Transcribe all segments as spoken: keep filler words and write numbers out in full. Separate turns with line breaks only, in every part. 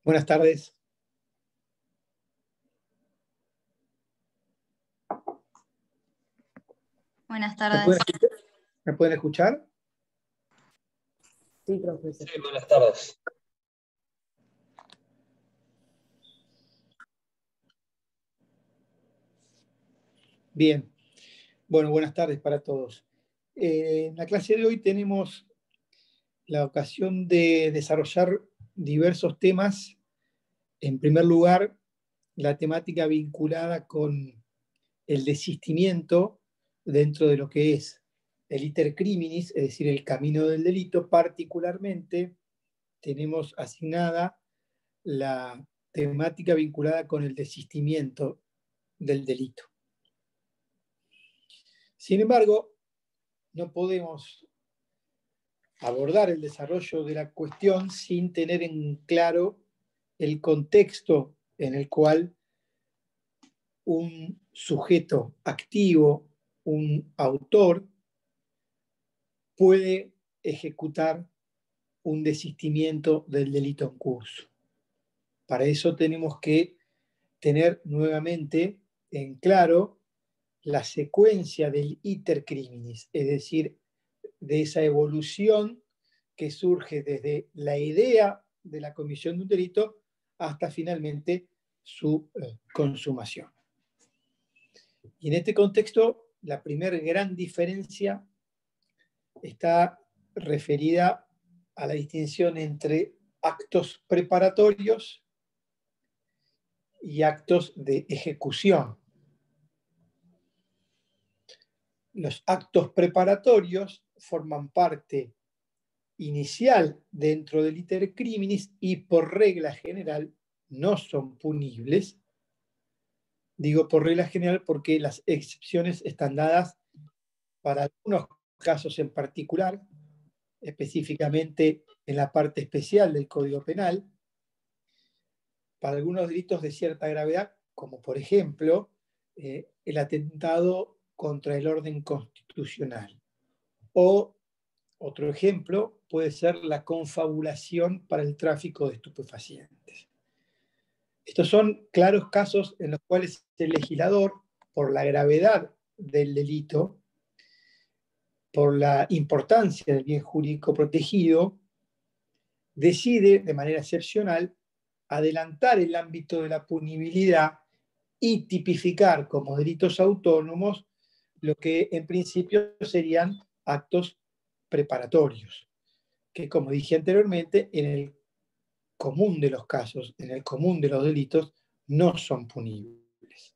Buenas tardes.
Buenas
¿Me
tardes.
pueden escuchar? ¿Me pueden escuchar?
Sí, profesor.
Sí, buenas tardes.
Bien. Bueno, buenas tardes para todos. Eh, en la clase de hoy tenemos la ocasión de desarrollar diversos temas. En primer lugar, la temática vinculada con el desistimiento dentro de lo que es el iter criminis, es decir, el camino del delito. Particularmente tenemos asignada la temática vinculada con el desistimiento del delito. Sin embargo, no podemos abordar el desarrollo de la cuestión sin tener en claro el contexto en el cual un sujeto activo, un autor, puede ejecutar un desistimiento del delito en curso. Para eso tenemos que tener nuevamente en claro la secuencia del iter criminis, es decir, de esa evolución que surge desde la idea de la comisión de un delito hasta finalmente su eh, consumación. Y en este contexto, la primera gran diferencia está referida a la distinción entre actos preparatorios y actos de ejecución. Los actos preparatorios forman parte inicial dentro del iter criminis y por regla general no son punibles. Digo por regla general porque las excepciones están dadas para algunos casos en particular, específicamente en la parte especial del Código Penal, para algunos delitos de cierta gravedad, como por ejemplo eh, el atentado contra el orden constitucional. O otro ejemplo puede ser la confabulación para el tráfico de estupefacientes. Estos son claros casos en los cuales el legislador, por la gravedad del delito, por la importancia del bien jurídico protegido, decide de manera excepcional adelantar el ámbito de la punibilidad y tipificar como delitos autónomos lo que en principio serían actos preparatorios, que como dije anteriormente, en el común de los casos, en el común de los delitos, no son punibles.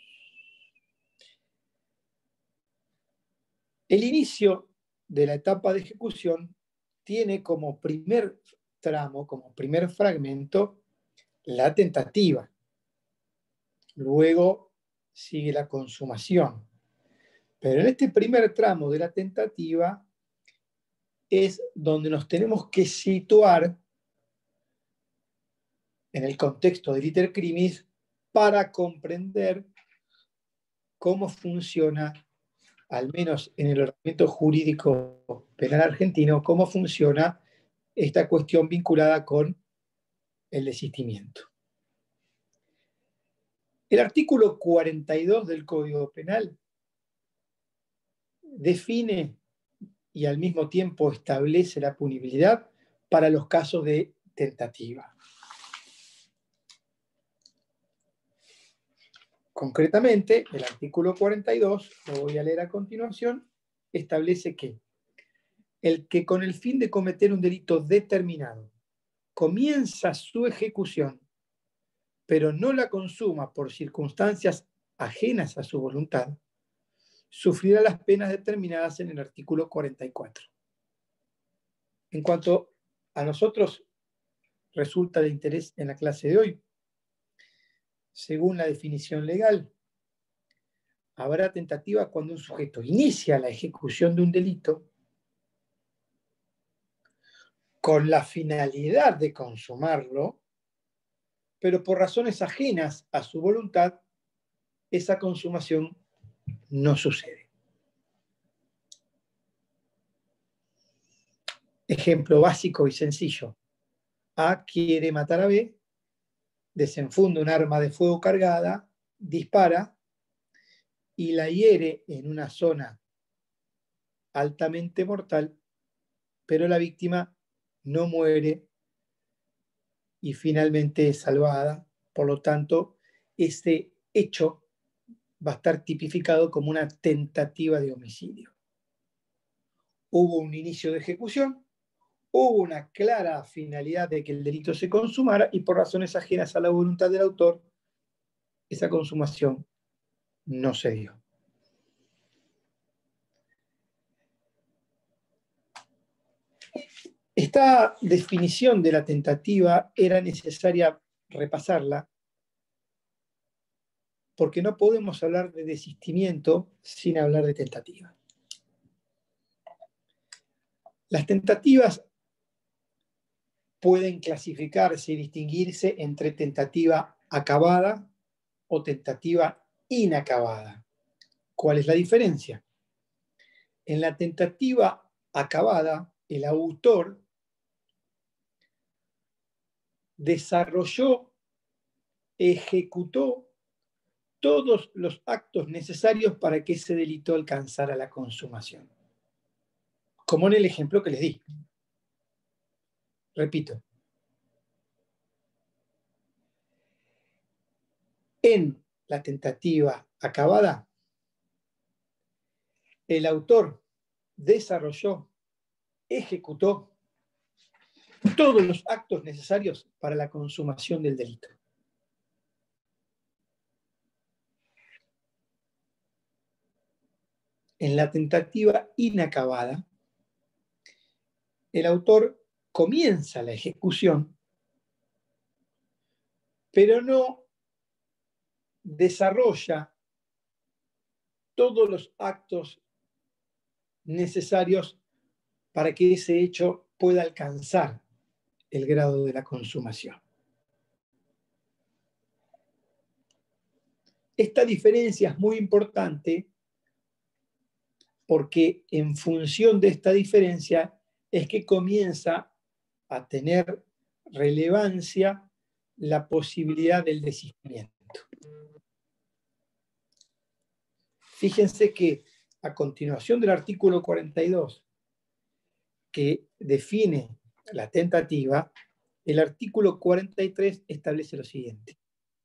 El inicio de la etapa de ejecución tiene como primer tramo, como primer fragmento, la tentativa. Luego sigue la consumación. Pero en este primer tramo de la tentativa es donde nos tenemos que situar en el contexto del iter criminis para comprender cómo funciona, al menos en el ordenamiento jurídico penal argentino, cómo funciona esta cuestión vinculada con el desistimiento. El artículo cuarenta y dos del Código Penal define y al mismo tiempo establece la punibilidad para los casos de tentativa. Concretamente, el artículo cuarenta y dos, lo voy a leer a continuación, establece que el que con el fin de cometer un delito determinado comienza su ejecución, pero no la consuma por circunstancias ajenas a su voluntad, sufrirá las penas determinadas en el artículo cuarenta y cuatro. En cuanto a nosotros resulta de interés en la clase de hoy, según la definición legal, habrá tentativa cuando un sujeto inicia la ejecución de un delito con la finalidad de consumarlo, pero por razones ajenas a su voluntad, esa consumación no sucede. Ejemplo básico y sencillo. A quiere matar a B desenfunda un arma de fuego cargada, dispara y la hiere en una zona altamente mortal, pero la víctima no muere y finalmente es salvada. Por lo tanto, este hecho va a estar tipificado como una tentativa de homicidio. Hubo un inicio de ejecución, hubo una clara finalidad de que el delito se consumara y por razones ajenas a la voluntad del autor, esa consumación no se dio. Esta definición de la tentativa era necesaria repasarla porque no podemos hablar de desistimiento sin hablar de tentativa. Las tentativas pueden clasificarse y distinguirse entre tentativa acabada o tentativa inacabada. ¿Cuál es la diferencia? En la tentativa acabada, el autor desarrolló, ejecutó todos los actos necesarios para que ese delito alcanzara la consumación. Como en el ejemplo que les di. Repito. En la tentativa acabada, el autor desarrolló, ejecutó todos los actos necesarios para la consumación del delito. En la tentativa inacabada, el autor comienza la ejecución, pero no desarrolla todos los actos necesarios para que ese hecho pueda alcanzar el grado de la consumación. Esta diferencia es muy importante porque en función de esta diferencia es que comienza a tener relevancia la posibilidad del desistimiento. Fíjense que a continuación del artículo cuarenta y dos, que define la tentativa, el artículo cuarenta y tres establece lo siguiente.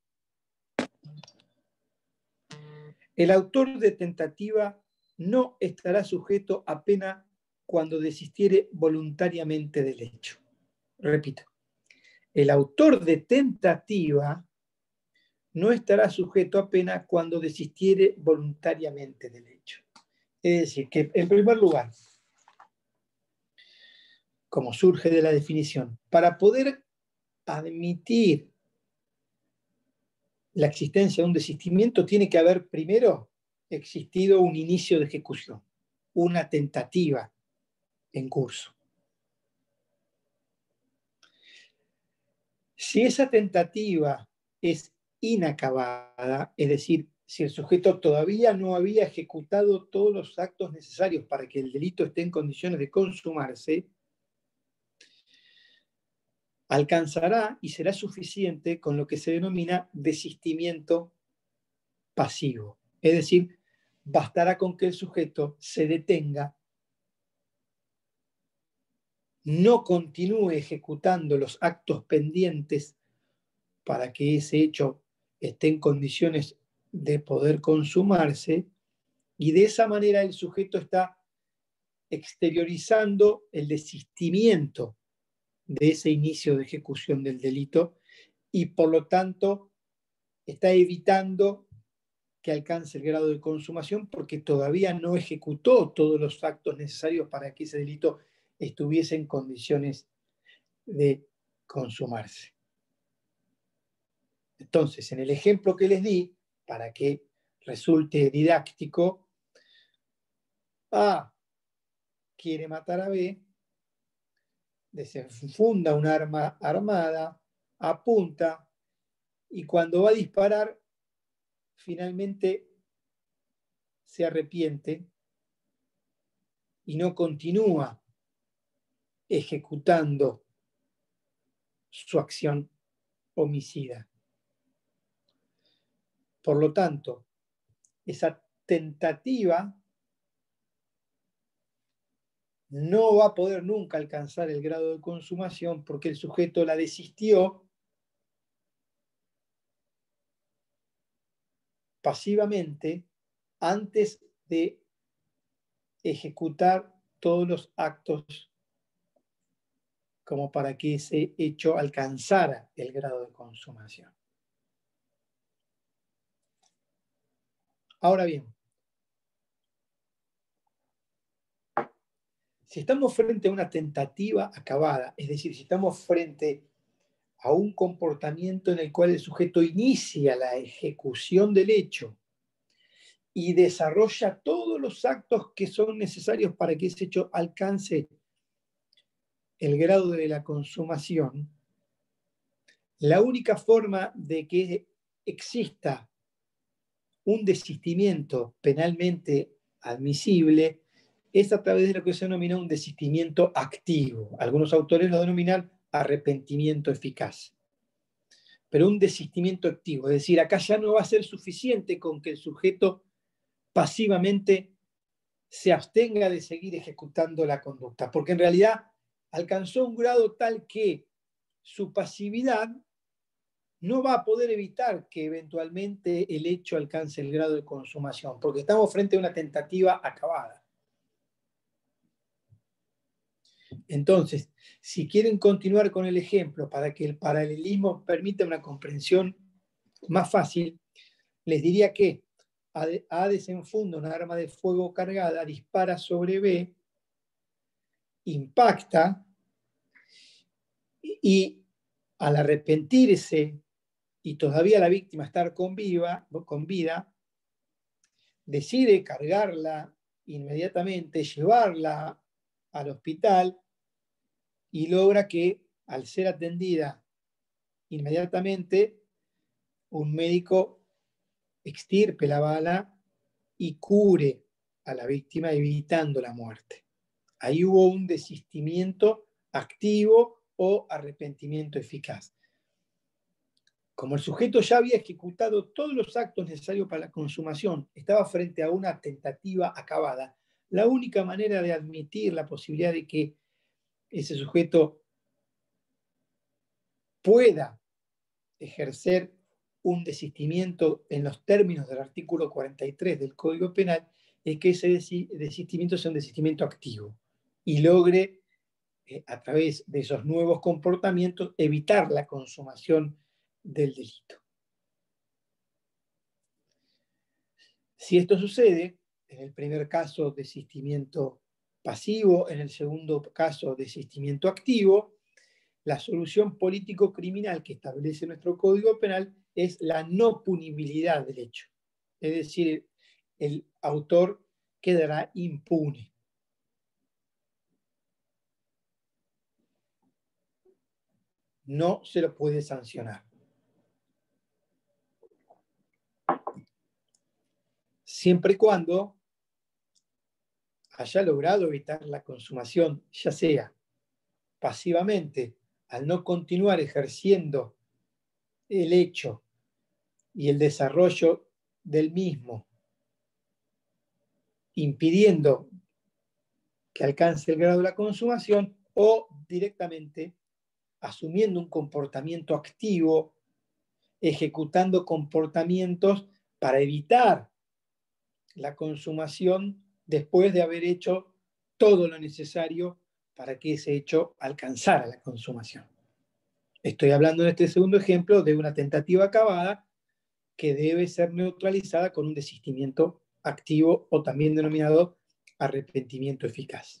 El autor de tentativa no estará sujeto a pena cuando desistiere voluntariamente del hecho. Repito, el autor de tentativa no estará sujeto a pena cuando desistiere voluntariamente del hecho. Es decir, que en primer lugar, como surge de la definición, para poder admitir la existencia de un desistimiento tiene que haber primero existido un inicio de ejecución, una tentativa en curso. Si esa tentativa es inacabada, es decir, si el sujeto todavía no había ejecutado todos los actos necesarios para que el delito esté en condiciones de consumarse, alcanzará y será suficiente con lo que se denomina desistimiento pasivo. Es decir, bastará con que el sujeto se detenga, no continúe ejecutando los actos pendientes para que ese hecho esté en condiciones de poder consumarse, y de esa manera el sujeto está exteriorizando el desistimiento de ese inicio de ejecución del delito y por lo tanto está evitando que alcance el grado de consumación porque todavía no ejecutó todos los actos necesarios para que ese delito estuviese en condiciones de consumarse. Entonces, en el ejemplo que les di, para que resulte didáctico, A quiere matar a B, desenfunda un arma armada, apunta, y cuando va a disparar, finalmente se arrepiente y no continúa ejecutando su acción homicida. Por lo tanto, esa tentativa no va a poder nunca alcanzar el grado de consumación porque el sujeto la desistió pasivamente antes de ejecutar todos los actos como para que ese hecho alcanzara el grado de consumación. Ahora bien, si estamos frente a una tentativa acabada, es decir, si estamos frente a un comportamiento en el cual el sujeto inicia la ejecución del hecho y desarrolla todos los actos que son necesarios para que ese hecho alcance el grado de la consumación, la única forma de que exista un desistimiento penalmente admisible es a través de lo que se denomina un desistimiento activo. Algunos autores lo denominan arrepentimiento eficaz. Pero un desistimiento activo, es decir, acá ya no va a ser suficiente con que el sujeto pasivamente se abstenga de seguir ejecutando la conducta, porque en realidad alcanzó un grado tal que su pasividad no va a poder evitar que eventualmente el hecho alcance el grado de consumación, porque estamos frente a una tentativa acabada. Entonces, si quieren continuar con el ejemplo para que el paralelismo permita una comprensión más fácil, les diría que A desenfunda una arma de fuego cargada, dispara sobre B, impacta y al arrepentirse y todavía la víctima estar con, viva, con vida, decide cargarla inmediatamente, llevarla al hospital y logra que, al ser atendida inmediatamente, un médico extirpe la bala y cure a la víctima evitando la muerte. Ahí hubo un desistimiento activo o arrepentimiento eficaz. Como el sujeto ya había ejecutado todos los actos necesarios para la consumación, estaba frente a una tentativa acabada, la única manera de admitir la posibilidad de que ese sujeto pueda ejercer un desistimiento en los términos del artículo cuarenta y tres del Código Penal es que ese desistimiento sea un desistimiento activo y logre, eh, a través de esos nuevos comportamientos, evitar la consumación del delito. Si esto sucede, en el primer caso, desistimiento pasivo, en el segundo caso, desistimiento activo, la solución político-criminal que establece nuestro Código Penal es la no punibilidad del hecho. Es decir, el autor quedará impune. No se lo puede sancionar. Siempre y cuando haya logrado evitar la consumación, ya sea pasivamente, al no continuar ejerciendo el hecho y el desarrollo del mismo, impidiendo que alcance el grado de la consumación, o directamente asumiendo un comportamiento activo, ejecutando comportamientos para evitar la consumación después de haber hecho todo lo necesario para que ese hecho alcanzara la consumación. Estoy hablando en este segundo ejemplo de una tentativa acabada que debe ser neutralizada con un desistimiento activo o también denominado arrepentimiento eficaz.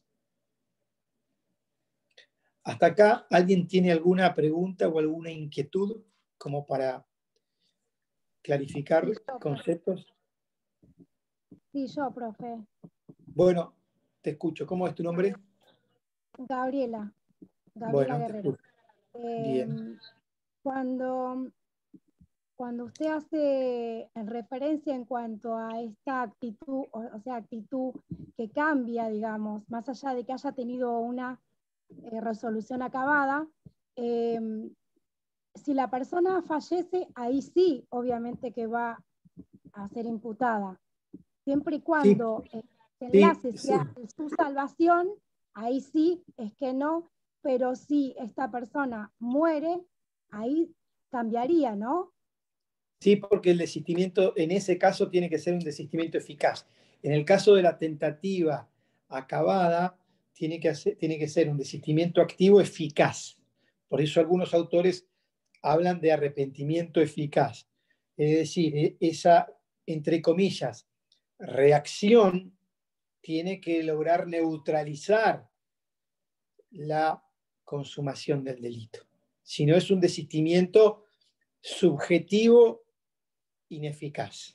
Hasta acá, ¿alguien tiene alguna pregunta o alguna inquietud como para clarificar
sí, yo,
conceptos?
Sí, yo, profe.
Bueno, te escucho. ¿Cómo es tu nombre?
Gabriela. Gabriela
Bueno, te
Guerrero.
escucho.
Eh,
Bien.
cuando, cuando usted hace referencia en cuanto a esta actitud, o, o sea, actitud que cambia, digamos, más allá de que haya tenido una eh, resolución acabada, eh, si la persona fallece, ahí sí, obviamente que va a ser imputada. Siempre y cuando
sí,
el enlace
sí,
sea
sí.
su salvación, ahí sí es que no, pero si esta persona muere, ahí cambiaría, ¿no?
Sí, porque el desistimiento en ese caso tiene que ser un desistimiento eficaz. En el caso de la tentativa acabada, tiene que, hacer, tiene que ser un desistimiento activo eficaz. Por eso algunos autores hablan de arrepentimiento eficaz. Es decir, esa, entre comillas, reacción tiene que lograr neutralizar la consumación del delito. Si no, es un desistimiento subjetivo ineficaz.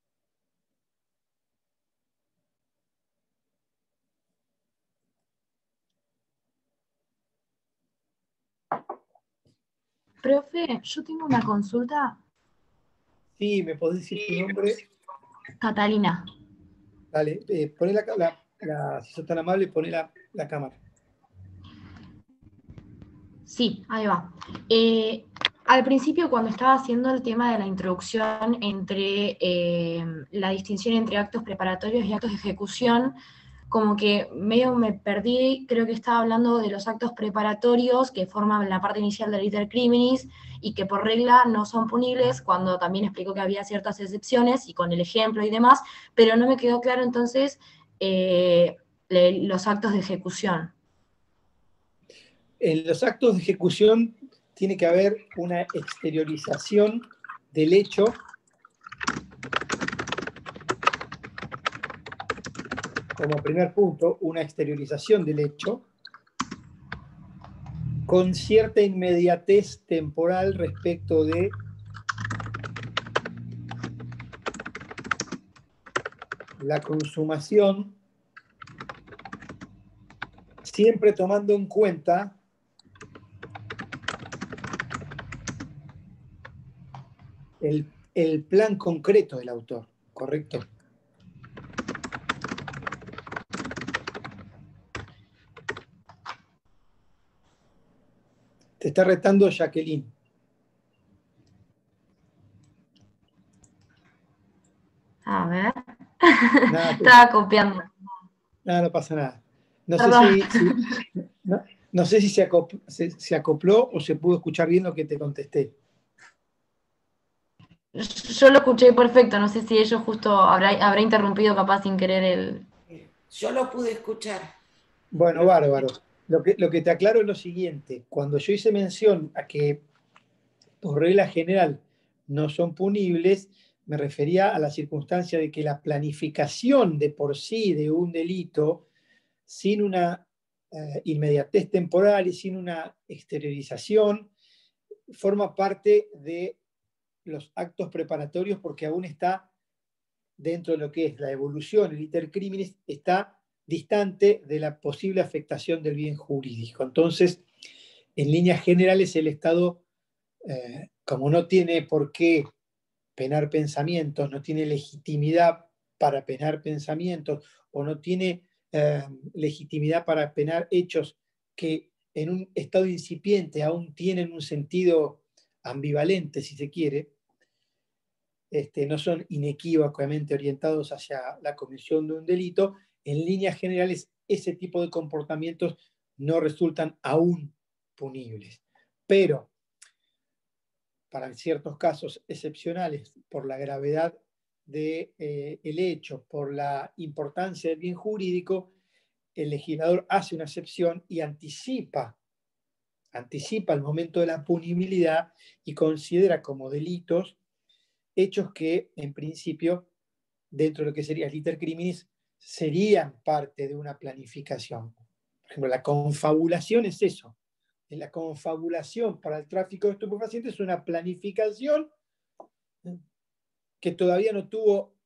Profe, yo tengo una consulta.
Sí, ¿me podés decir tu nombre?
Catalina.
Dale, eh, poné la, la, la, si sos tan amable, poné la, la cámara.
Sí, ahí va. Eh, al principio, cuando estaba haciendo el tema de la introducción entre eh, la distinción entre actos preparatorios y actos de ejecución, como que medio me perdí, creo que estaba hablando de los actos preparatorios que forman la parte inicial del iter criminis y que por regla no son punibles, cuando también explicó que había ciertas excepciones y con el ejemplo y demás, pero no me quedó claro entonces eh, le, los actos de ejecución.
En los actos de ejecución tiene que haber una exteriorización del hecho como primer punto, una exteriorización del hecho con cierta inmediatez temporal respecto de la consumación, siempre tomando en cuenta el, el plan concreto del autor, ¿correcto? Te está retando Jacqueline.
A ver.
Nada,
Estaba copiando.
nada, no pasa nada. No sé
Perdón.
si, si no, no sé si se acopló, se, se acopló o se pudo escuchar bien lo que te contesté.
Yo lo escuché perfecto, no sé si ellos justo habrá, habrá interrumpido capaz sin querer el...
Yo lo pude escuchar.
Bueno, bárbaro. Lo que, lo que te aclaro es lo siguiente. Cuando yo hice mención a que por regla general no son punibles, me refería a la circunstancia de que la planificación de por sí de un delito, sin una eh, inmediatez temporal y sin una exteriorización, forma parte de los actos preparatorios porque aún está dentro de lo que es la evolución, el iter criminis, está distante de la posible afectación del bien jurídico. Entonces, en líneas generales, el Estado, eh, como no tiene por qué penar pensamientos, no tiene legitimidad para penar pensamientos o no tiene eh, legitimidad para penar hechos que en un estado incipiente aún tienen un sentido ambivalente, si se quiere, este, no son inequívocamente orientados hacia la comisión de un delito, en líneas generales ese tipo de comportamientos no resultan aún punibles. Pero para ciertos casos excepcionales, por la gravedad del de, eh, hecho, por la importancia del bien jurídico, el legislador hace una excepción y anticipa, anticipa el momento de la punibilidad y considera como delitos hechos que en principio, dentro de lo que sería el iter criminis, serían parte de una planificación. Por ejemplo, la confabulación es eso. La confabulación para el tráfico de estupefacientes es una planificación que todavía no tuvo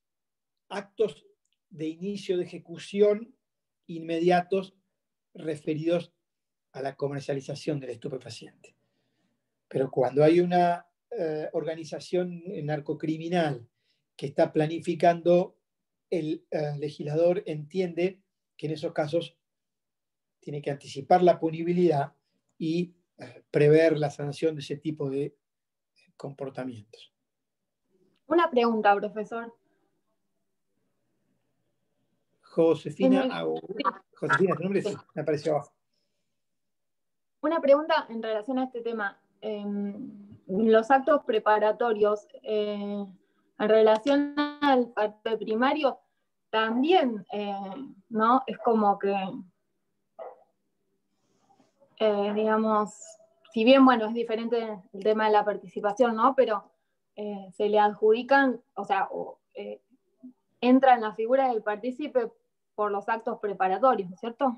actos de inicio de ejecución inmediatos referidos a la comercialización del estupefaciente. Pero cuando hay una eh, organización narcocriminal que está planificando, el eh, legislador entiende que en esos casos tiene que anticipar la punibilidad y eh, prever la sanción de ese tipo de comportamientos.
Una pregunta, profesor.
Josefina,
el...
ah, Josefina, ¿tu nombre? Sí, me apareció abajo.
Una pregunta en relación a este tema. Eh, los actos preparatorios, eh, en relación al parte primario, también, eh, ¿no? Es como que, eh, digamos, si bien, bueno, es diferente el tema de la participación, ¿no? Pero eh, se le adjudican, o sea, o, eh, entra en la figura del partícipe por los actos preparatorios, ¿cierto?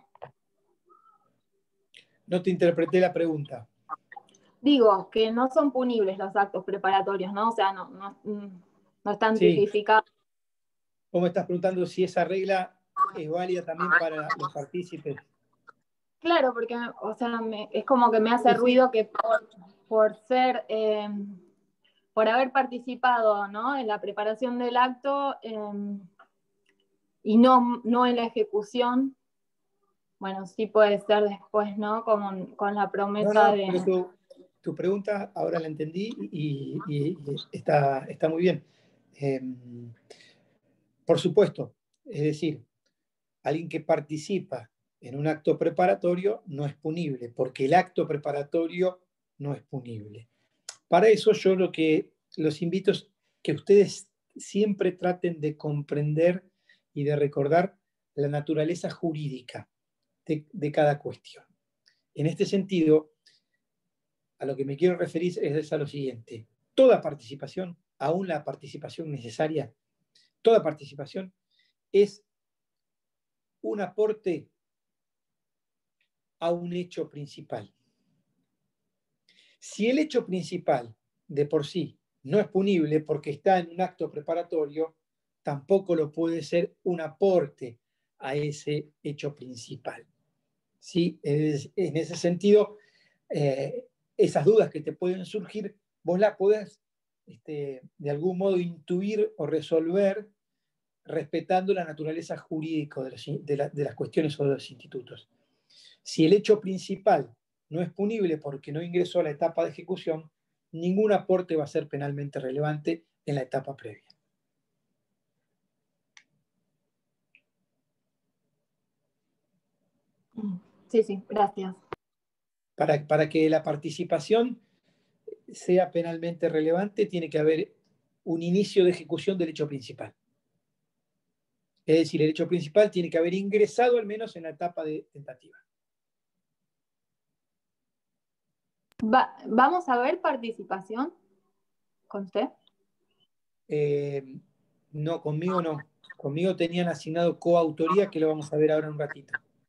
No te interpreté la pregunta.
Digo, que no son punibles los actos preparatorios, ¿no? O sea, no, no, no están
Sí.
tipificados.
¿Vos me estás preguntando si esa regla es válida también para los partícipes?
Claro, porque, o sea, me, es como que me hace
Sí, sí.
ruido que por, por ser, eh, por haber participado, ¿no? En la preparación del acto eh, y no, no en la ejecución, bueno, sí puede ser después, ¿no? Como con la promesa
no, no,
de...
pero tu, tu pregunta ahora la entendí y, y, y está, está muy bien. Eh, por supuesto, es decir, alguien que participa en un acto preparatorio no es punible, porque el acto preparatorio no es punible. Para eso yo lo que los invito es que ustedes siempre traten de comprender y de recordar la naturaleza jurídica de, de cada cuestión. En este sentido, a lo que me quiero referir es a lo siguiente. Toda participación, aún la participación necesaria, toda participación es un aporte a un hecho principal. Si el hecho principal de por sí no es punible porque está en un acto preparatorio, tampoco lo puede ser un aporte a ese hecho principal. ¿Sí? En ese sentido, eh, esas dudas que te pueden surgir, vos las podés este, de algún modo intuir o resolver respetando la naturaleza jurídica de, los, de, la, de las cuestiones o de los institutos. Si el hecho principal no es punible porque no ingresó a la etapa de ejecución, ningún aporte va a ser penalmente relevante en la etapa previa.
Sí, sí, gracias.
Para, para que la participación sea penalmente relevante, tiene que haber un inicio de ejecución del hecho principal. Es decir, el hecho principal tiene que haber ingresado al menos en la etapa de tentativa.
Va, ¿Vamos a ver participación con usted?
Eh, no, conmigo no. Conmigo tenían asignado coautoría, que lo vamos a ver ahora en un ratito.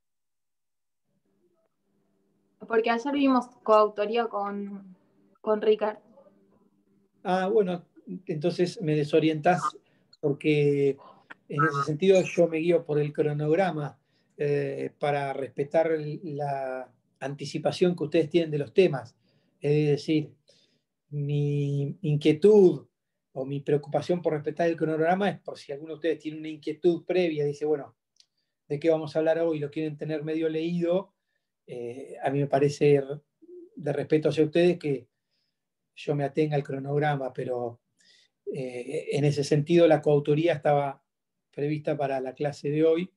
Porque ayer vimos coautoría con, con Ricardo.
Ah, bueno, entonces me desorientás porque en ese sentido yo me guío por el cronograma eh, para respetar la anticipación que ustedes tienen de los temas. Es decir, mi inquietud o mi preocupación por respetar el cronograma es por si alguno de ustedes tiene una inquietud previa, dice, bueno, ¿de qué vamos a hablar hoy? Lo quieren tener medio leído. Eh, a mí me parece de respeto hacia ustedes que yo me atenga al cronograma, pero eh, en ese sentido la coautoría estaba prevista para la clase de hoy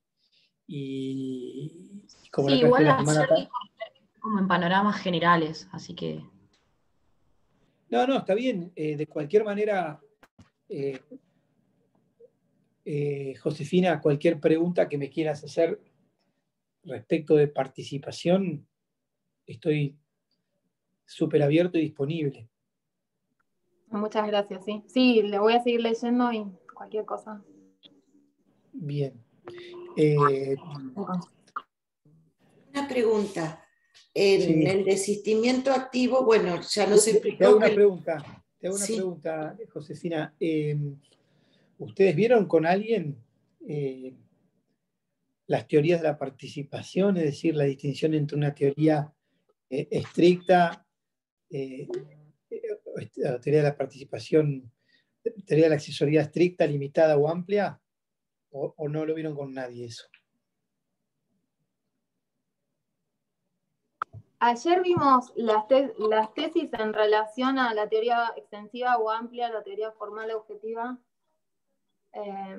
y como
Sí,
la clase
igual
de la semana pasada...
como en panoramas generales, así que...
No, no, está bien. Eh, de cualquier manera, eh, eh, Josefina, cualquier pregunta que me quieras hacer respecto de participación, estoy súper abierto y disponible.
Muchas gracias, sí. Sí, le voy a seguir leyendo y cualquier cosa.
Bien. Eh,
Una pregunta. En
sí.
el desistimiento activo, bueno, ya nos
Te,
explicó
te hago una
que...
pregunta, te hago una
Sí.
pregunta, Josefina. Eh, ¿Ustedes vieron con alguien eh, las teorías de la participación, es decir, la distinción entre una teoría eh, estricta, eh, la teoría de la participación, teoría de la accesoría estricta, limitada o amplia, o, o no lo vieron con nadie eso?
Ayer vimos las, te las tesis en relación a la teoría extensiva o amplia, la teoría formal objetiva. Eh,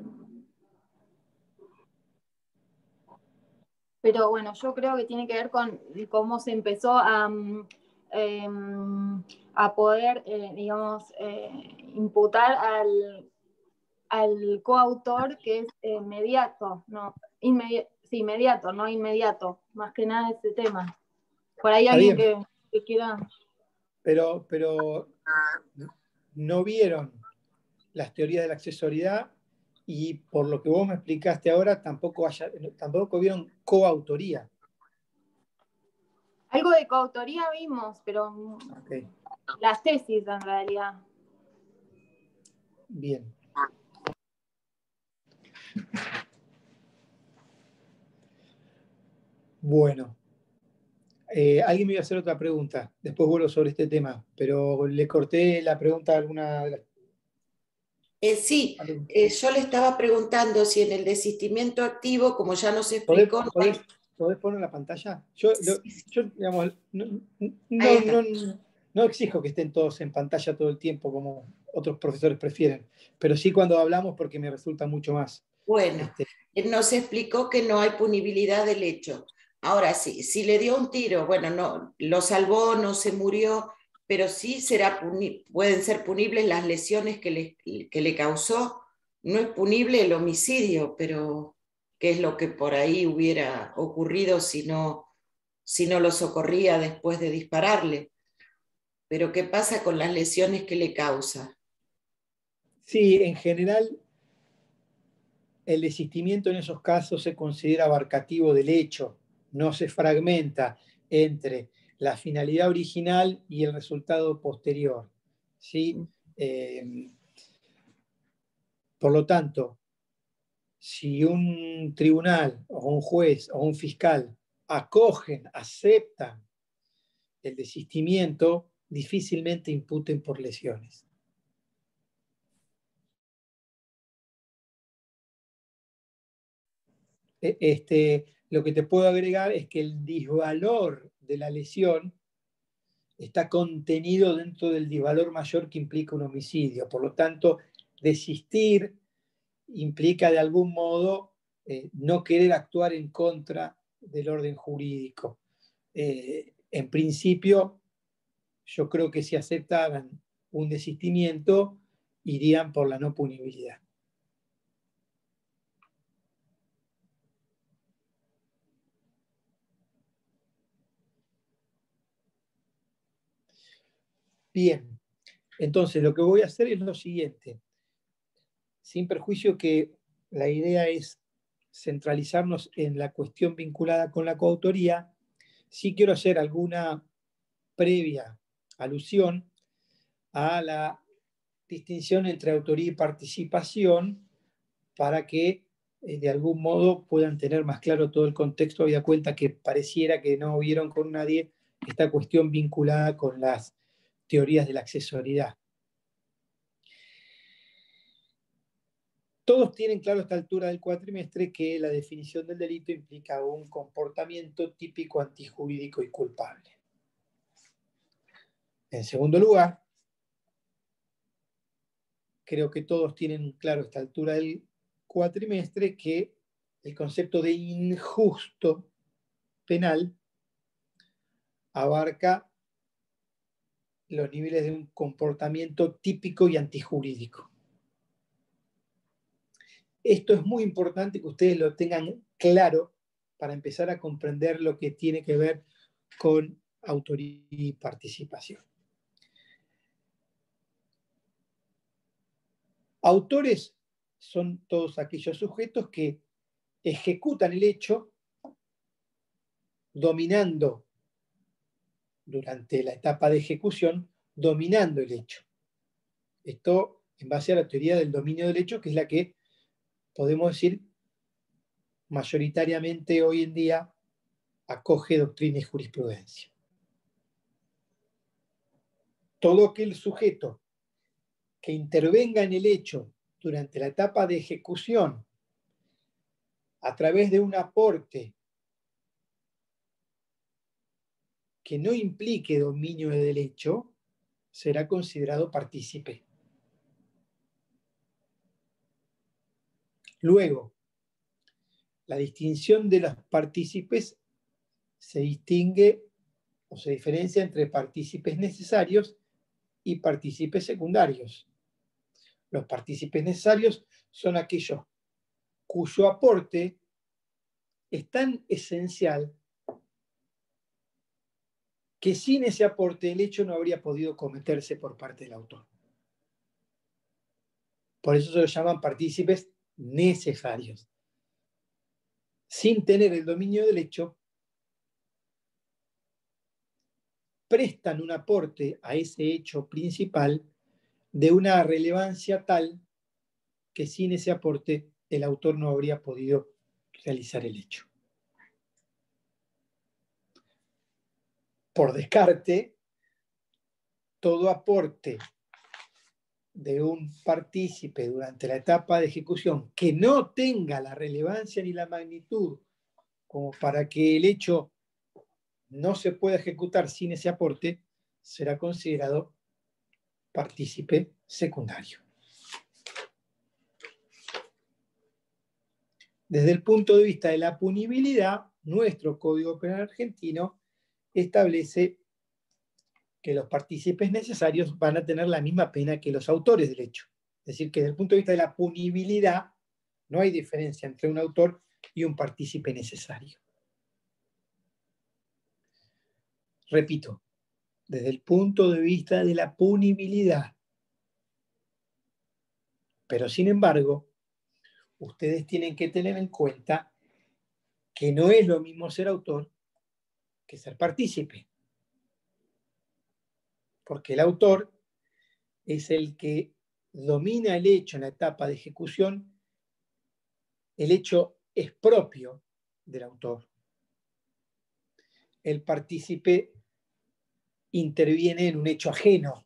pero bueno, yo creo que tiene que ver con cómo se empezó a, eh, a poder, eh, digamos, eh, imputar al, al coautor que es eh, inmediato, no, inmedi sí, inmediato, no inmediato, más que nada ese tema. Por ahí alguien que, que quiera...
Pero, pero no vieron las teorías de la accesoriedad y por lo que vos me explicaste ahora, tampoco, haya, tampoco vieron coautoría.
Algo de coautoría vimos, pero
okay.
Las tesis en realidad.
Bien. Bueno. Eh, alguien me iba a hacer otra pregunta, después vuelvo sobre este tema, pero le corté la pregunta a alguna de las...
Eh, sí, eh, yo le estaba preguntando si en el desistimiento activo, como ya nos explicó...
¿Podés, podés, ¿podés poner la pantalla? Yo, lo, yo digamos, no, no, no, no exijo que estén todos en pantalla todo el tiempo como otros profesores prefieren, pero sí cuando hablamos porque me resulta mucho más.
Bueno,
este...
nos explicó que no hay punibilidad del hecho. Ahora sí, si le dio un tiro, bueno, no, lo salvó, no se murió, pero sí será pueden ser punibles las lesiones que le, que le causó. No es punible el homicidio, pero ¿qué es lo que por ahí hubiera ocurrido si no, si no lo socorría después de dispararle? Pero ¿qué pasa con las lesiones que le causa?
Sí, en general, el desistimiento en esos casos se considera abarcativo del hecho, no se fragmenta entre la finalidad original y el resultado posterior. ¿Sí? Eh, por lo tanto, si un tribunal o un juez o un fiscal acogen, aceptan el desistimiento, difícilmente imputen por lesiones. Este, lo que te puedo agregar es que el disvalor de la lesión está contenido dentro del disvalor mayor que implica un homicidio. Por lo tanto, desistir implica de algún modo eh, no querer actuar en contra del orden jurídico. Eh, en principio, yo creo que si aceptaran un desistimiento, irían por la no punibilidad. Bien, entonces lo que voy a hacer es lo siguiente. Sin perjuicio que la idea es centralizarnos en la cuestión vinculada con la coautoría, sí quiero hacer alguna previa alusión a la distinción entre autoría y participación para que eh, de algún modo puedan tener más claro todo el contexto, habida cuenta que pareciera que no vieron con nadie esta cuestión vinculada con las teorías de la accesoriedad. Todos tienen claro a esta altura del cuatrimestre que la definición del delito implica un comportamiento típico antijurídico y culpable. En segundo lugar, creo que todos tienen claro a esta altura del cuatrimestre que el concepto de injusto penal abarca los niveles de un comportamiento típico y antijurídico. Esto es muy importante que ustedes lo tengan claro para empezar a comprender lo que tiene que ver con autoría y participación. Autores son todos aquellos sujetos que ejecutan el hecho dominando, durante la etapa de ejecución, dominando el hecho. Esto en base a la teoría del dominio del hecho, que es la que podemos decir mayoritariamente hoy en día acoge doctrina y jurisprudencia. Todo aquel sujeto que intervenga en el hecho durante la etapa de ejecución a través de un aporte que no implique dominio del hecho será considerado partícipe. Luego, la distinción de los partícipes se distingue o se diferencia entre partícipes necesarios y partícipes secundarios. Los partícipes necesarios son aquellos cuyo aporte es tan esencial que sin ese aporte el hecho no habría podido cometerse por parte del autor. Por eso se los llaman partícipes necesarios. Sin tener el dominio del hecho, prestan un aporte a ese hecho principal de una relevancia tal que sin ese aporte el autor no habría podido realizar el hecho. Por descarte, todo aporte de un partícipe durante la etapa de ejecución que no tenga la relevancia ni la magnitud como para que el hecho no se pueda ejecutar sin ese aporte, será considerado partícipe secundario. Desde el punto de vista de la punibilidad, nuestro Código Penal argentino establece que los partícipes necesarios van a tener la misma pena que los autores del hecho. Es decir, que desde el punto de vista de la punibilidad no hay diferencia entre un autor y un partícipe necesario. Repito, desde el punto de vista de la punibilidad. Pero sin embargo, ustedes tienen que tener en cuenta que no es lo mismo ser autor que ser partícipe. Porque el autor es el que domina el hecho en la etapa de ejecución. El hecho es propio del autor. El partícipe interviene en un hecho ajeno.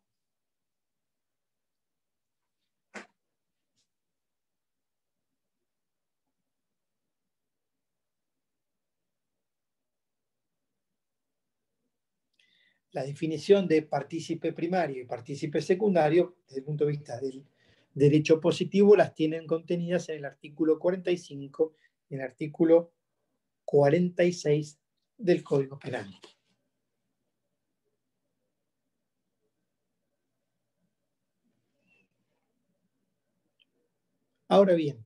La definición de partícipe primario y partícipe secundario, desde el punto de vista del derecho positivo, las tienen contenidas en el artículo cuarenta y cinco y en el artículo cuarenta y seis del Código Penal. Ahora bien,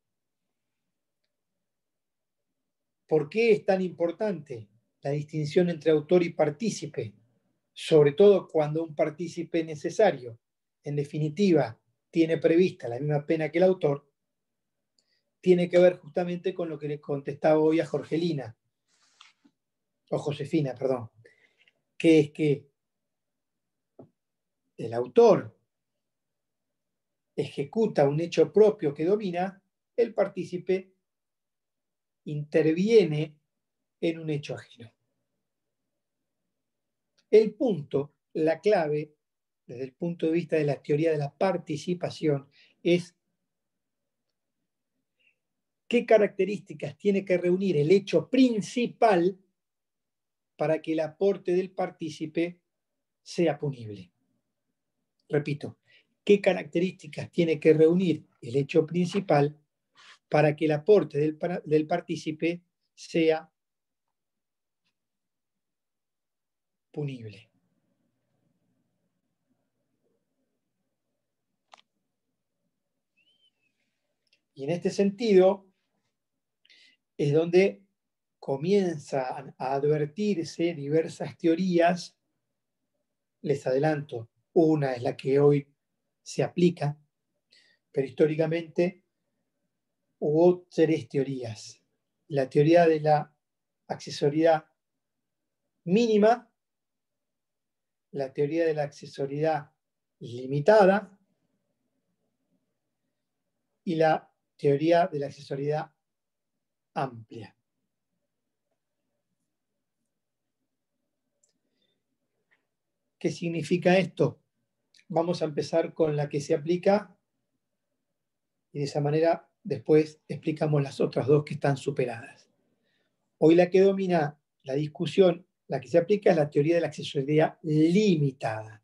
¿por qué es tan importante la distinción entre autor y partícipe? Sobre todo cuando un partícipe necesario, en definitiva, tiene prevista la misma pena que el autor, tiene que ver justamente con lo que le contestaba hoy a Jorgelina, o Josefina, perdón, que es que el autor ejecuta un hecho propio que domina, el partícipe interviene en un hecho ajeno. El punto, la clave, desde el punto de vista de la teoría de la participación, es qué características tiene que reunir el hecho principal para que el aporte del partícipe sea punible. Repito, ¿qué características tiene que reunir el hecho principal para que el aporte del, del partícipe sea punible? Y en este sentido es donde comienzan a advertirse diversas teorías. Les adelanto, una es la que hoy se aplica, pero históricamente hubo tres teorías. La teoría de la accesoriedad mínima, la teoría de la accesoriedad limitada y la teoría de la accesoriedad amplia. ¿Qué significa esto? Vamos a empezar con la que se aplica y de esa manera después explicamos las otras dos que están superadas. Hoy la que domina la discusión la que se aplica es la teoría de la accesoriedad limitada.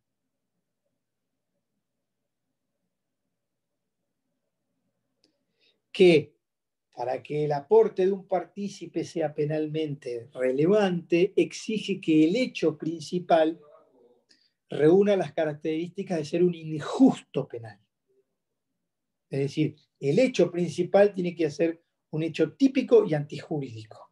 Que para que el aporte de un partícipe sea penalmente relevante, exige que el hecho principal reúna las características de ser un injusto penal. Es decir, el hecho principal tiene que ser un hecho típico y antijurídico.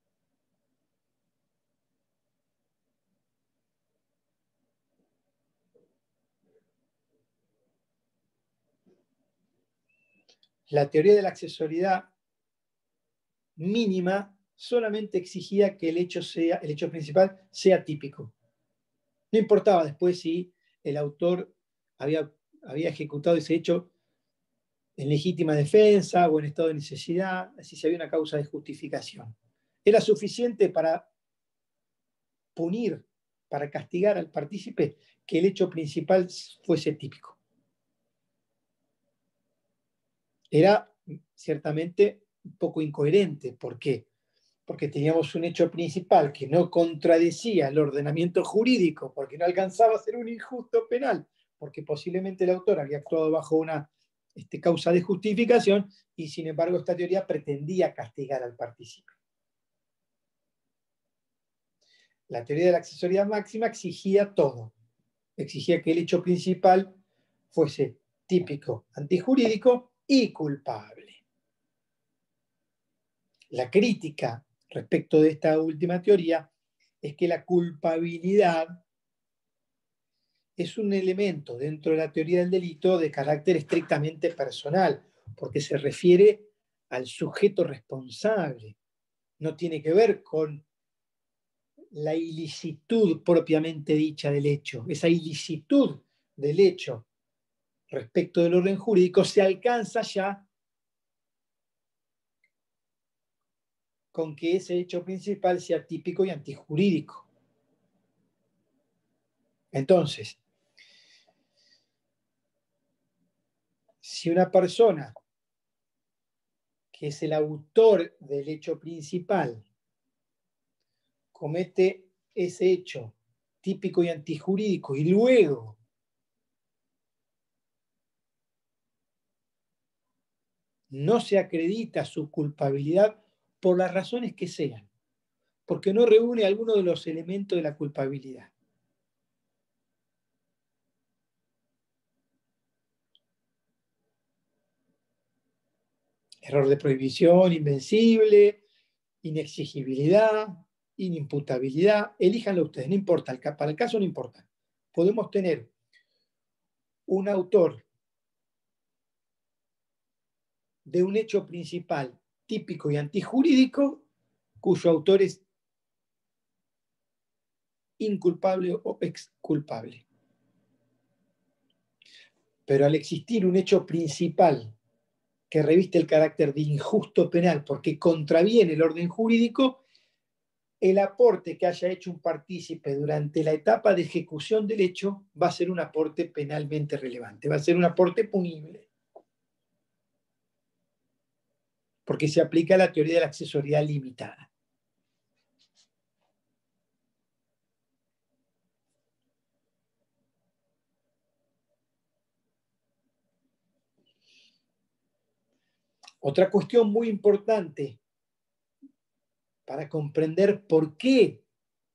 La teoría de la accesoriedad mínima solamente exigía que el hecho, sea, el hecho principal sea típico. No importaba después si el autor había, había ejecutado ese hecho en legítima defensa o en estado de necesidad, si se había una causa de justificación. Era suficiente para punir, para castigar al partícipe, que el hecho principal fuese típico. Era ciertamente un poco incoherente. ¿Por qué? Porque teníamos un hecho principal que no contradecía el ordenamiento jurídico, porque no alcanzaba a ser un injusto penal, porque posiblemente el autor había actuado bajo una este, causa de justificación, y sin embargo esta teoría pretendía castigar al partícipe. La teoría de la accesoriedad máxima exigía todo. Exigía que el hecho principal fuese típico, antijurídico y culpable. La crítica respecto de esta última teoría es que la culpabilidad es un elemento dentro de la teoría del delito de carácter estrictamente personal, porque se refiere al sujeto responsable. No tiene que ver con la ilicitud propiamente dicha del hecho. Esa ilicitud del hecho respecto del orden jurídico se alcanza ya con que ese hecho principal sea típico y antijurídico. Entonces, si una persona que es el autor del hecho principal comete ese hecho típico y antijurídico y luego no se acredita su culpabilidad por las razones que sean, porque no reúne alguno de los elementos de la culpabilidad. Error de prohibición, invencible, inexigibilidad, inimputabilidad, elíjanlo ustedes, no importa, para el caso no importa. Podemos tener un autor de un hecho principal típico y antijurídico cuyo autor es inculpable o exculpable. Pero al existir un hecho principal que reviste el carácter de injusto penal porque contraviene el orden jurídico, el aporte que haya hecho un partícipe durante la etapa de ejecución del hecho va a ser un aporte penalmente relevante, va a ser un aporte punible. Porque se aplica la teoría de la accesoriedad limitada. Otra cuestión muy importante para comprender por qué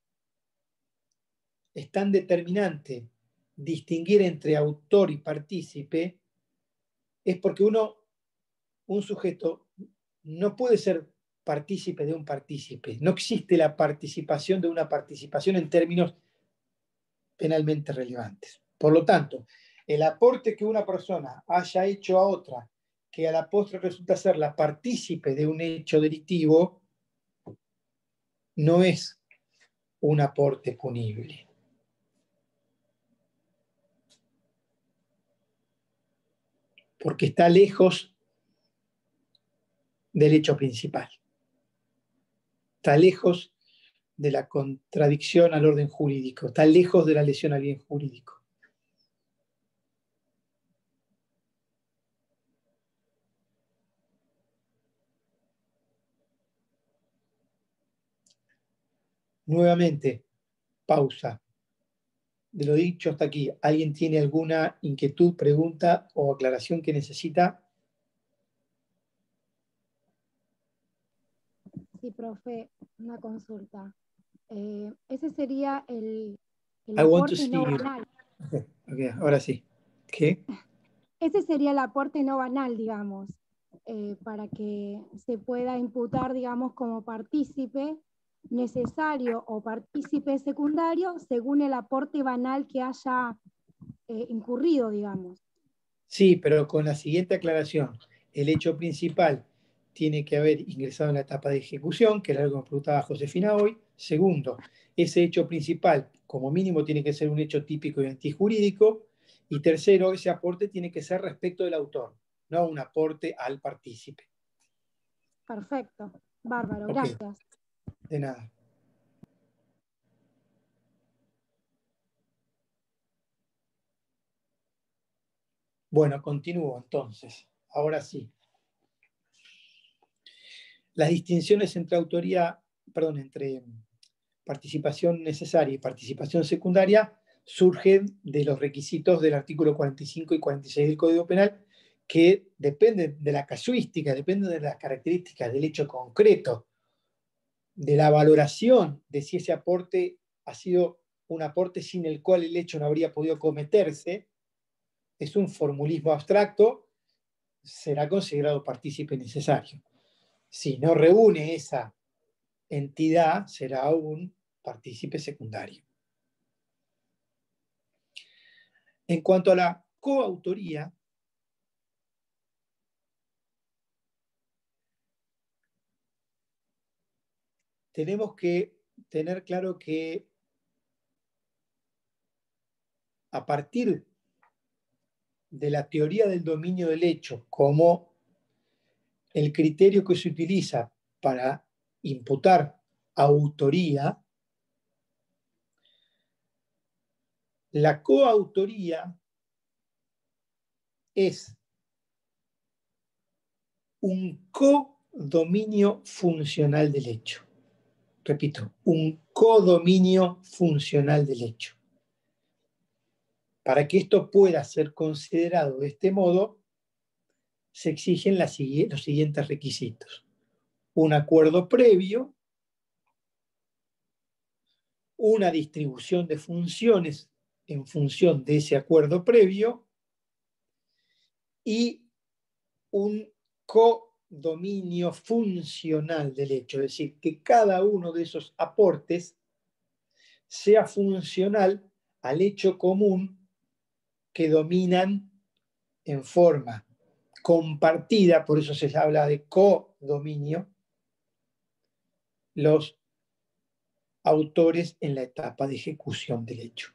es tan determinante distinguir entre autor y partícipe es porque uno, un sujeto, no puede ser partícipe de un partícipe. No existe la participación de una participación en términos penalmente relevantes. Por lo tanto, el aporte que una persona haya hecho a otra, que a la postre resulta ser la partícipe de un hecho delictivo, no es un aporte punible. Porque está lejos del hecho principal. Está lejos de la contradicción al orden jurídico. Está lejos de la lesión al bien jurídico. Nuevamente, pausa. De lo dicho hasta aquí, ¿alguien tiene alguna inquietud, pregunta o aclaración que necesita?
Sí, profe, una consulta. Eh, ese sería el, el
I want to
aporte
see
no
you.
banal.
Okay, okay, ahora sí. ¿Qué?
Ese sería el aporte no banal, digamos, eh, para que se pueda imputar, digamos, como partícipe necesario o partícipe secundario según el aporte banal que haya eh, incurrido, digamos.
Sí, pero con la siguiente aclaración. El hecho principal tiene que haber ingresado en la etapa de ejecución, que era algo que me preguntaba Josefina hoy. Segundo, ese hecho principal, como mínimo, tiene que ser un hecho típico y antijurídico. Y tercero, ese aporte tiene que ser respecto del autor, no un aporte al partícipe.
Perfecto, bárbaro,
Okay.
gracias.
De nada. Bueno, continúo entonces. Ahora sí. Las distinciones entre autoría, perdón, entre participación necesaria y participación secundaria surgen de los requisitos del artículo cuarenta y cinco y cuarenta y seis del Código Penal, que dependen de la casuística, dependen de las características del hecho concreto, de la valoración de si ese aporte ha sido un aporte sin el cual el hecho no habría podido cometerse. Es un formulismo abstracto, será considerado partícipe necesario. Si no reúne esa entidad, será un partícipe secundario. En cuanto a la coautoría, tenemos que tener claro que a partir de la teoría del dominio del hecho como el criterio que se utiliza para imputar autoría, la coautoría es un codominio funcional del hecho. Repito, un codominio funcional del hecho. Para que esto pueda ser considerado de este modo, se exigen las, los siguientes requisitos. Un acuerdo previo, una distribución de funciones en función de ese acuerdo previo y un codominio funcional del hecho, es decir, que cada uno de esos aportes sea funcional al hecho común que dominan en forma compartida, por eso se habla de codominio, los autores en la etapa de ejecución del hecho.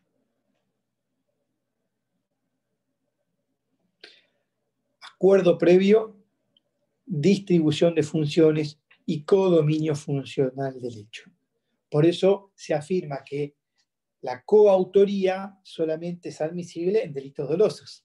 Acuerdo previo, distribución de funciones y codominio funcional del hecho. Por eso se afirma que la coautoría solamente es admisible en delitos dolosos.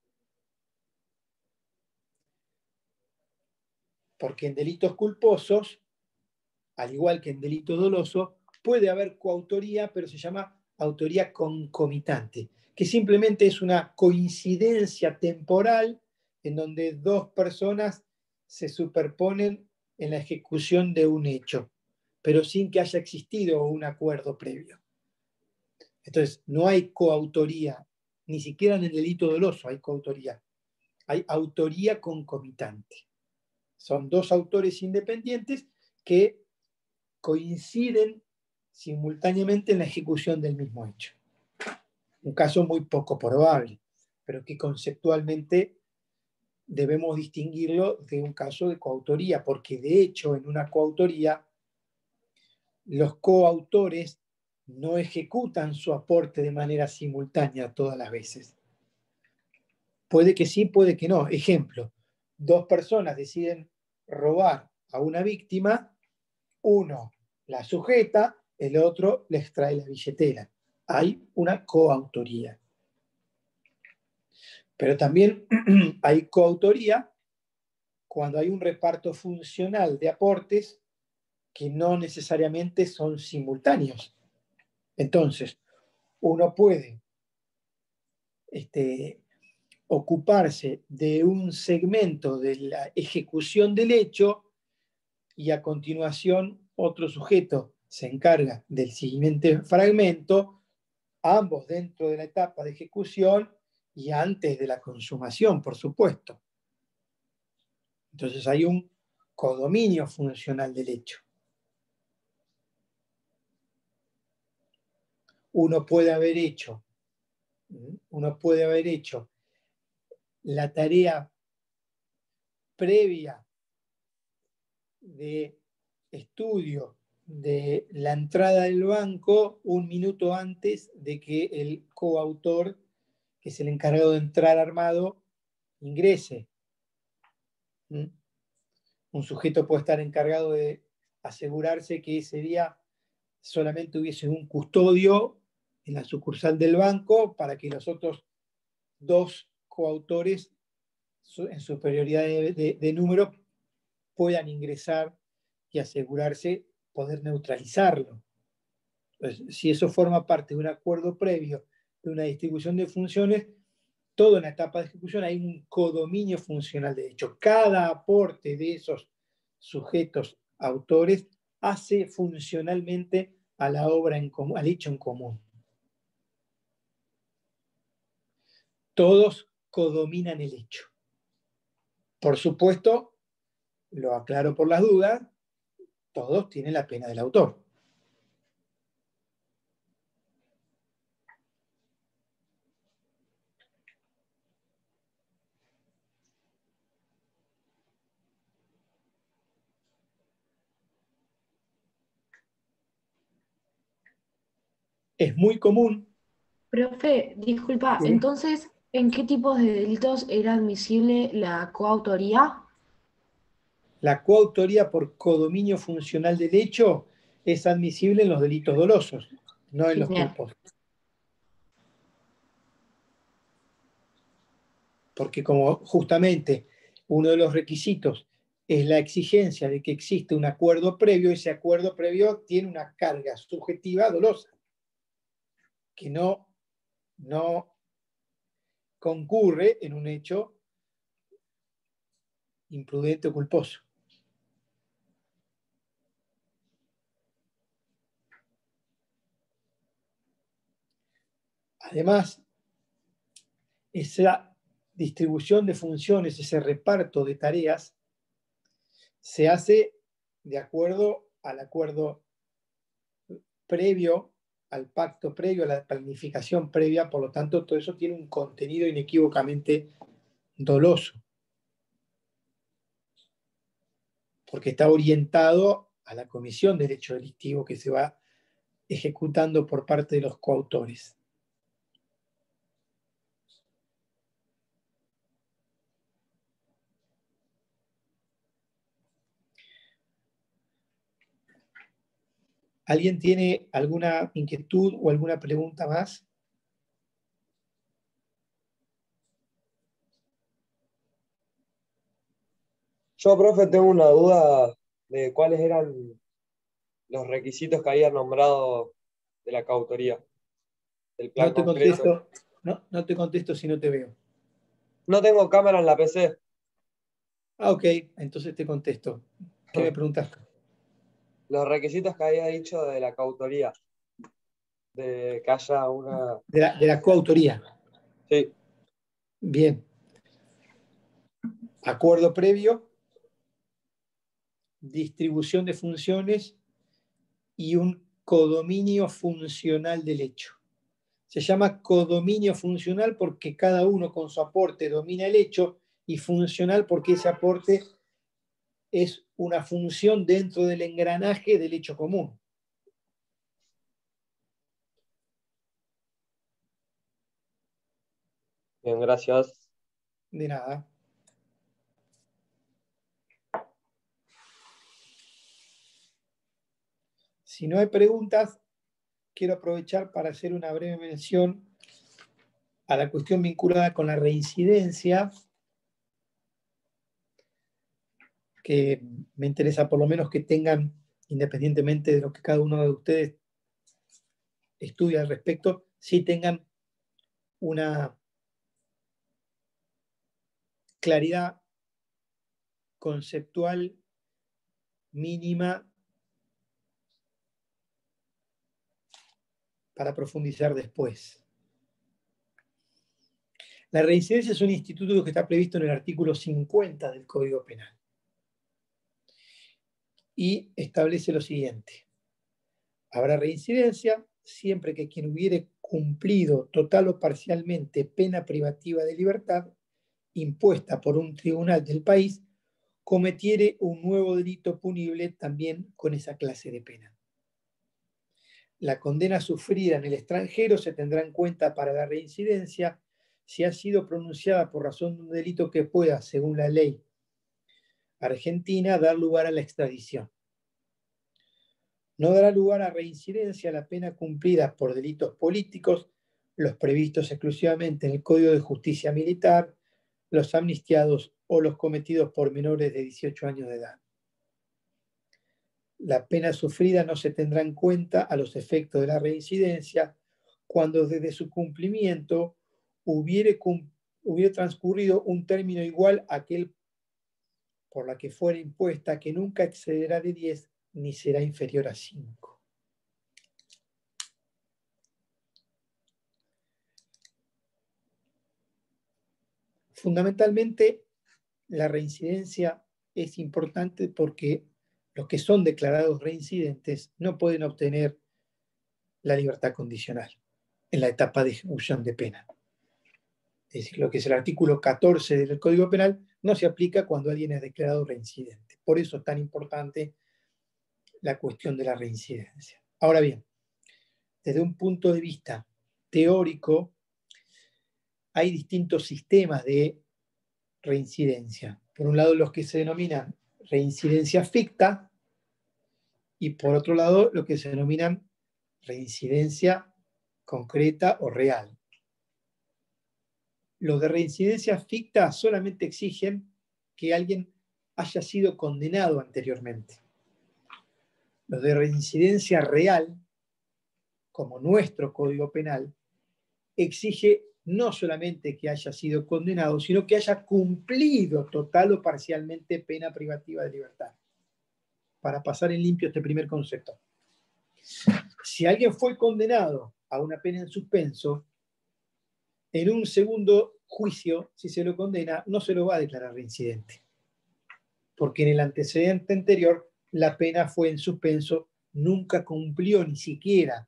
Porque en delitos culposos, al igual que en delitos dolosos, puede haber coautoría, pero se llama autoría concomitante, que simplemente es una coincidencia temporal en donde dos personas se superponen en la ejecución de un hecho, pero sin que haya existido un acuerdo previo. Entonces, no hay coautoría, ni siquiera en el delito doloso hay coautoría. Hay autoría concomitante. Son dos autores independientes que coinciden simultáneamente en la ejecución del mismo hecho. Un caso muy poco probable, pero que conceptualmente debemos distinguirlo de un caso de coautoría, porque de hecho en una coautoría los coautores no ejecutan su aporte de manera simultánea todas las veces. Puede que sí, puede que no. Ejemplo, dos personas deciden robar a una víctima, uno la sujeta, el otro le extrae la billetera. Hay una coautoría. Pero también hay coautoría cuando hay un reparto funcional de aportes que no necesariamente son simultáneos. Entonces, uno puede este, ocuparse de un segmento de la ejecución del hecho y a continuación otro sujeto se encarga del siguiente fragmento, ambos dentro de la etapa de ejecución y antes de la consumación, por supuesto. Entonces hay un codominio funcional del hecho. Uno puede haber hecho, uno puede haber hecho la tarea previa de estudio de la entrada del banco un minuto antes de que el coautor, que es el encargado de entrar armado, ingrese. ¿Mm? Un sujeto puede estar encargado de asegurarse que ese día solamente hubiese un custodio en la sucursal del banco para que los otros dos coautores en superioridad de, de, de número puedan ingresar y asegurarse poder neutralizarlo. Entonces, si eso forma parte de un acuerdo previo de una distribución de funciones, toda en la etapa de ejecución hay un codominio funcional de hecho. Cada aporte de esos sujetos autores hace funcionalmente a la obra en común, al hecho en común. Todos codominan el hecho. Por supuesto, lo aclaro por las dudas, todos tienen la pena del autor. Es muy común.
Profe, disculpa,
¿Sí?
entonces, ¿en qué tipos de delitos era admisible la coautoría?
La coautoría por codominio funcional del hecho es admisible en los delitos dolosos, no en los
Bien.
culposos. Porque como justamente uno de los requisitos es la exigencia de que existe un acuerdo previo, ese acuerdo previo tiene una carga subjetiva dolosa, que no, no concurre en un hecho imprudente o culposo. Además, esa distribución de funciones, ese reparto de tareas, se hace de acuerdo al acuerdo previo, al pacto previo, a la planificación previa, por lo tanto, todo eso tiene un contenido inequívocamente doloso, porque está orientado a la comisión del hecho delictivo que se va ejecutando por parte de los coautores. ¿Alguien tiene alguna inquietud o alguna pregunta más?
Yo, profe, tengo una duda de cuáles eran los requisitos que había nombrado de la coautoría, del plan
No te
concreto.
contesto, no, no te contesto si no te veo.
No tengo cámara en la P C.
Ah, ok, entonces te contesto. ¿Qué me preguntaste?
Los requisitos que había dicho de la coautoría, de que haya una...
De la, de la coautoría.
Sí,
Bien. Acuerdo previo, distribución de funciones y un codominio funcional del hecho. Se llama codominio funcional porque cada uno con su aporte domina el hecho, y funcional porque ese aporte es una función dentro del engranaje del hecho común.
bien, gracias.
De nada. Si no hay preguntas, quiero aprovechar para hacer una breve mención a la cuestión vinculada con la reincidencia, que me interesa por lo menos que tengan, independientemente de lo que cada uno de ustedes estudio al respecto, sí tengan una claridad conceptual mínima para profundizar después. La reincidencia es un instituto que está previsto en el artículo cincuenta del Código Penal y establece lo siguiente: habrá reincidencia siempre que quien hubiere cumplido total o parcialmente pena privativa de libertad impuesta por un tribunal del país cometiere un nuevo delito punible también con esa clase de pena. La condena sufrida en el extranjero se tendrá en cuenta para la reincidencia si ha sido pronunciada por razón de un delito que pueda, según la ley argentina, dar lugar a la extradición. No dará lugar a reincidencia la pena cumplida por delitos políticos, los previstos exclusivamente en el Código de Justicia Militar, los amnistiados o los cometidos por menores de dieciocho años de edad. La pena sufrida no se tendrá en cuenta a los efectos de la reincidencia cuando desde su cumplimiento hubiere, hubiere transcurrido un término igual a aquel por la que fuera impuesta, que nunca excederá de diez ni será inferior a cinco. Fundamentalmente, la reincidencia es importante porque los que son declarados reincidentes no pueden obtener la libertad condicional en la etapa de ejecución de pena. Es decir, lo que es el artículo catorce del Código Penal no se aplica cuando alguien es declarado reincidente. Por eso es tan importante la cuestión de la reincidencia. Ahora bien, desde un punto de vista teórico, hay distintos sistemas de reincidencia. Por un lado, los que se denominan reincidencia ficta y por otro lado, lo que se denominan reincidencia concreta o real. Los de reincidencia ficta solamente exigen que alguien haya sido condenado anteriormente. Los de reincidencia real, como nuestro Código Penal, exige no solamente que haya sido condenado, sino que haya cumplido total o parcialmente pena privativa de libertad. Para pasar en limpio este primer concepto. Si alguien fue condenado a una pena en suspenso, en un segundo juicio, si se lo condena, no se lo va a declarar reincidente. Porque en el antecedente anterior, la pena fue en suspenso, nunca cumplió ni siquiera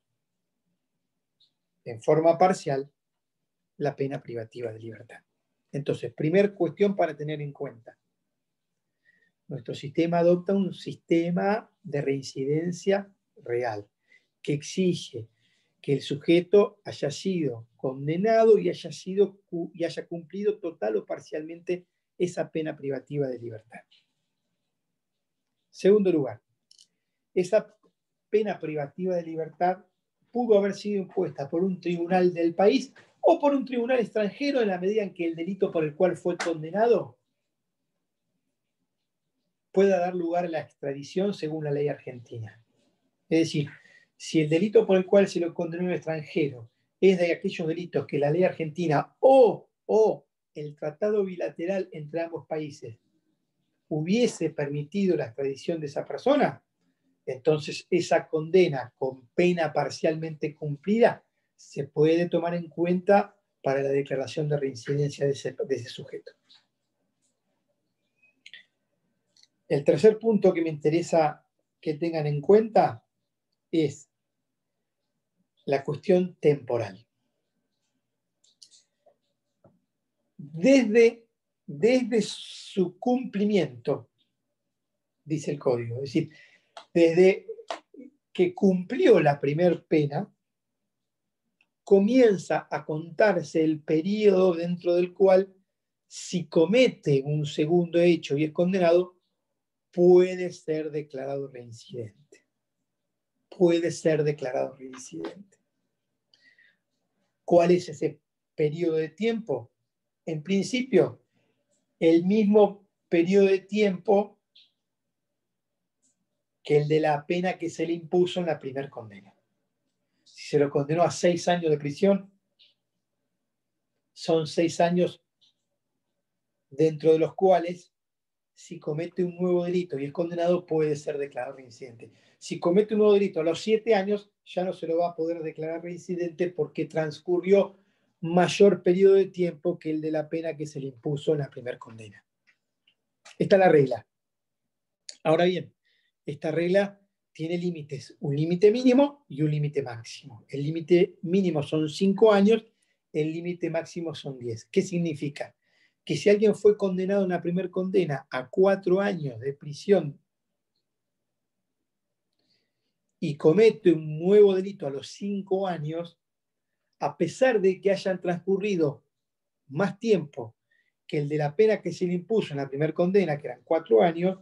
en forma parcial la pena privativa de libertad. Entonces, primer cuestión para tener en cuenta. Nuestro sistema adopta un sistema de reincidencia real que exige que el sujeto haya sido condenado y haya, sido, y haya cumplido total o parcialmente esa pena privativa de libertad. Segundo lugar, esa pena privativa de libertad pudo haber sido impuesta por un tribunal del país o por un tribunal extranjero en la medida en que el delito por el cual fue condenado pueda dar lugar a la extradición según la ley argentina. Es decir, si el delito por el cual se lo condenó un extranjero es de aquellos delitos que la ley argentina o, o el tratado bilateral entre ambos países hubiese permitido la extradición de esa persona, entonces esa condena con pena parcialmente cumplida se puede tomar en cuenta para la declaración de reincidencia de ese, de ese sujeto. El tercer punto que me interesa que tengan en cuenta es la cuestión temporal. Desde, desde su cumplimiento, dice el código, es decir, desde que cumplió la primer pena, comienza a contarse el periodo dentro del cual, si comete un segundo hecho y es condenado, puede ser declarado reincidente. Puede ser declarado reincidente. ¿Cuál es ese periodo de tiempo? En principio, el mismo periodo de tiempo que el de la pena que se le impuso en la primera condena. Si se lo condenó a seis años de prisión, son seis años dentro de los cuales, si comete un nuevo delito y es condenado, puede ser declarado reincidente. Si comete un nuevo delito a los siete años, ya no se lo va a poder declarar reincidente porque transcurrió mayor periodo de tiempo que el de la pena que se le impuso en la primera condena. Esta es la regla. Ahora bien, esta regla tiene límites, un límite mínimo y un límite máximo. El límite mínimo son cinco años, el límite máximo son diez. ¿Qué significa? Que si alguien fue condenado en una primera condena a cuatro años de prisión y comete un nuevo delito a los cinco años, a pesar de que hayan transcurrido más tiempo que el de la pena que se le impuso en la primera condena, que eran cuatro años,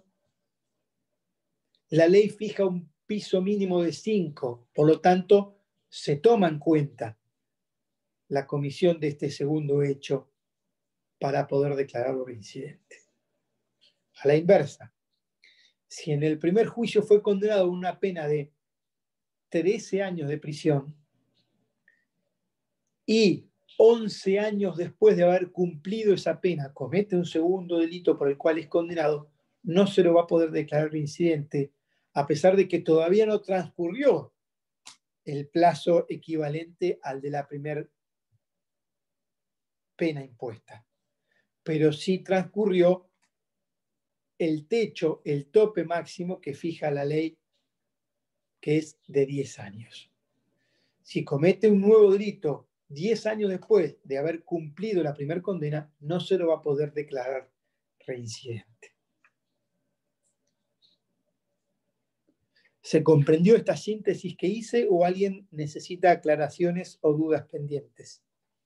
la ley fija un piso mínimo de cinco, por lo tanto, se toma en cuenta la comisión de este segundo hecho para poder declararlo reincidente. A la inversa, si en el primer juicio fue condenado a una pena de trece años de prisión y once años después de haber cumplido esa pena comete un segundo delito por el cual es condenado, no se lo va a poder declarar reincidente, a pesar de que todavía no transcurrió el plazo equivalente al de la primera pena impuesta. Pero sí transcurrió el techo, el tope máximo que fija la ley, que es de diez años. Si comete un nuevo delito diez años después de haber cumplido la primera condena, no se lo va a poder declarar reincidente. ¿Se comprendió esta síntesis que hice o alguien necesita aclaraciones o dudas pendientes?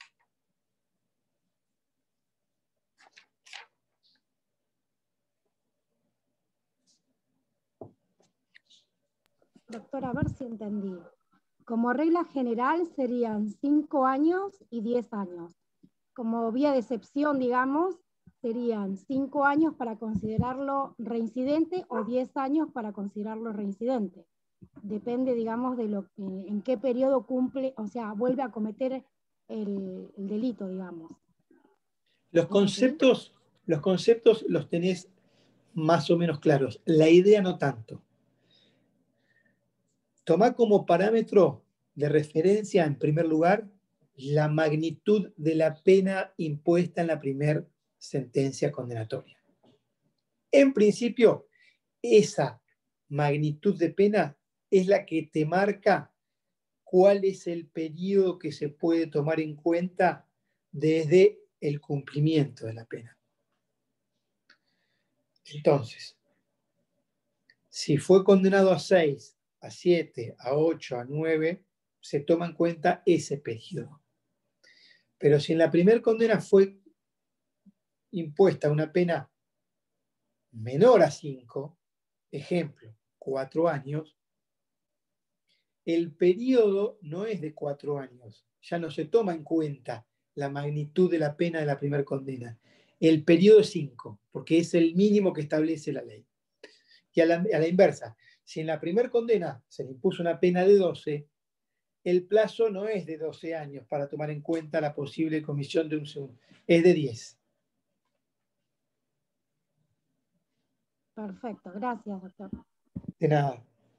Doctor, a ver si entendí. Como regla general serían cinco años y diez años. Como vía de excepción, digamos, serían cinco años para considerarlo reincidente o diez años para considerarlo reincidente. Depende, digamos, de lo que, en qué periodo cumple, o sea, vuelve a cometer el, el delito, digamos.
Los conceptos, los conceptos los tenés más o menos claros. La idea no tanto. Tomá como parámetro de referencia, en primer lugar, la magnitud de la pena impuesta en la primera sentencia condenatoria. En principio, esa magnitud de pena es la que te marca cuál es el periodo que se puede tomar en cuenta desde el cumplimiento de la pena. Entonces, si fue condenado a seis, a siete, a ocho, a nueve, se toma en cuenta ese periodo. Pero si en la primera condena fue impuesta una pena menor a cinco, ejemplo, cuatro años, el periodo no es de cuatro años, ya no se toma en cuenta la magnitud de la pena de la primera condena. El periodo es cinco, porque es el mínimo que establece la ley. Y a la, a la inversa, si en la primera condena se le impuso una pena de doce, el plazo no es de doce años para tomar en cuenta la posible comisión de un segundo, es de diez.
Perfecto, gracias, doctor.
De nada.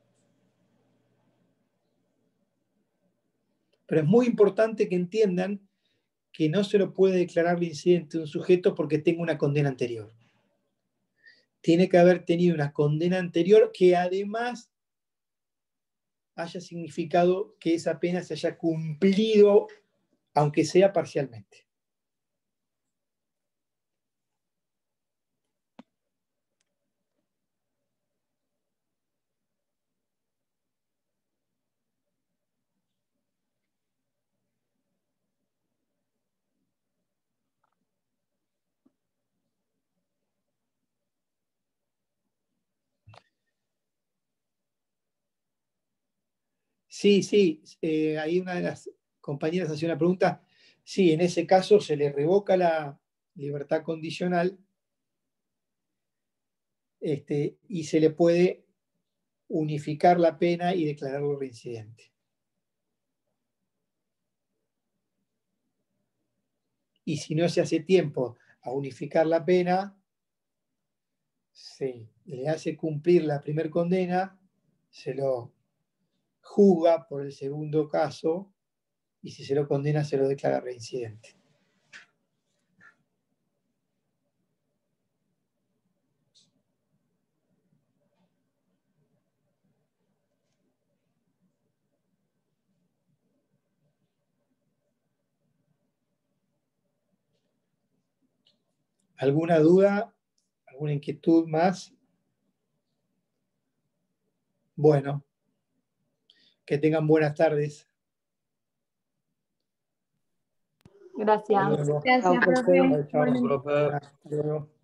Pero es muy importante que entiendan que no se lo puede declarar reincidente a un sujeto porque tenga una condena anterior. Tiene que haber tenido una condena anterior que además haya significado que esa pena se haya cumplido, aunque sea parcialmente. Sí, sí, eh, ahí una de las compañeras hacía una pregunta. Sí, en ese caso se le revoca la libertad condicional este, y se le puede unificar la pena y declararlo reincidente. y si no se hace tiempo a unificar la pena, se le hace cumplir la primera condena, se lo juzga por el segundo caso y si se lo condena se lo declara reincidente. ¿Alguna duda? ¿Alguna inquietud más? Bueno, que tengan buenas tardes.
Gracias.
Hasta luego.
Gracias,
Chao,
profe.
profe.
Chao, chao.
Igualmente.
Profe.
Hasta luego.